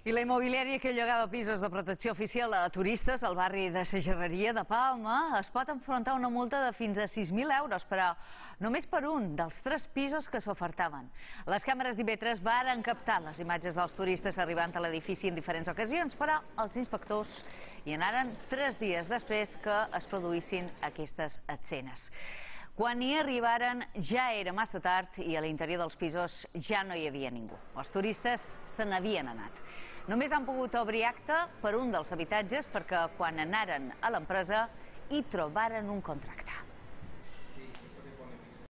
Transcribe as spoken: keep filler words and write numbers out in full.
I la immobiliària que llogava pisos de protecció oficial a turistes al barri de Sagerreria de Palma es pot enfrontar a una multa de fins a sis mil euros, però només per un dels tres pisos que s'ofertaven. Les càmeres d'I V tres varen captar les imatges dels turistes arribant a l'edifici en diferents ocasions, però els inspectors hi anaren tres dies després que es produïssin aquestes escenes. Quan hi arribaren ja era massa tard i a l'interior dels pisos ja no hi havia ningú. Els turistes se n'havien anat. Només han pogut obrir acte per un dels habitatges perquè quan anaren a l'empresa hi trobaren un contracte.